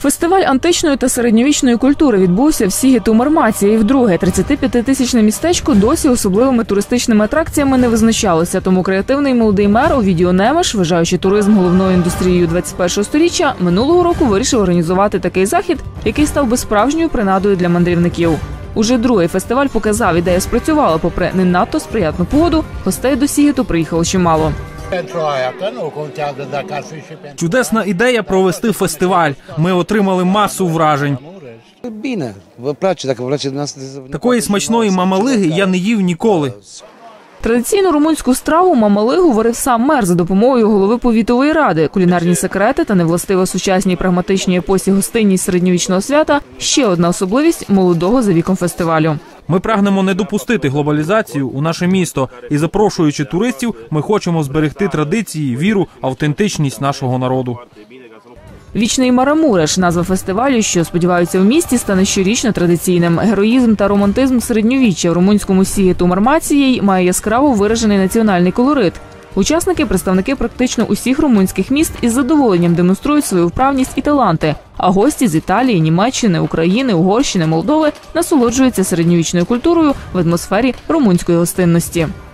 Фестиваль античної та середньовічної культури відбувся в Сігету-Мармаці. І вдруге 35-тисячне містечко досі особливими туристичними атракціями не визначалося. Тому креативний молодий мер Овідіо Немеш, вважаючи туризм головною індустрією 21-го сторіччя, минулого року вирішив організувати такий захід, який став би справжньою принадою для мандрівників. Уже другий фестиваль показав, ідея спрацювала. Попри не надто сприятну погоду, гостей до Сігету приїхало чимало. Чудесна ідея провести фестиваль. Ми отримали масу вражень. Такої смачної мамалиги я не їв ніколи. Традиційну румунську страву мамалигу варив сам мер за допомогою голови повітової ради. Кулінарні секрети та невластива сучасній прагматичній епосі гостинність середньовічного свята – ще одна особливість молодого за віком фестивалю. Ми прагнемо не допустити глобалізацію у наше місто. І запрошуючи туристів, ми хочемо зберегти традиції, віру, автентичність нашого народу. Вічний Марамуреш – назва фестивалю, що, сподіваються, в місті стане щорічно традиційним. Героїзм та романтизм середньовіччя в румунському Сігету-Мармацієї має яскраво виражений національний колорит. Учасники – представники практично усіх румунських міст із задоволенням демонструють свою вправність і таланти. А гості з Італії, Німеччини, України, Угорщини, Молдови насолоджуються середньовічною культурою в атмосфері румунської гостинності.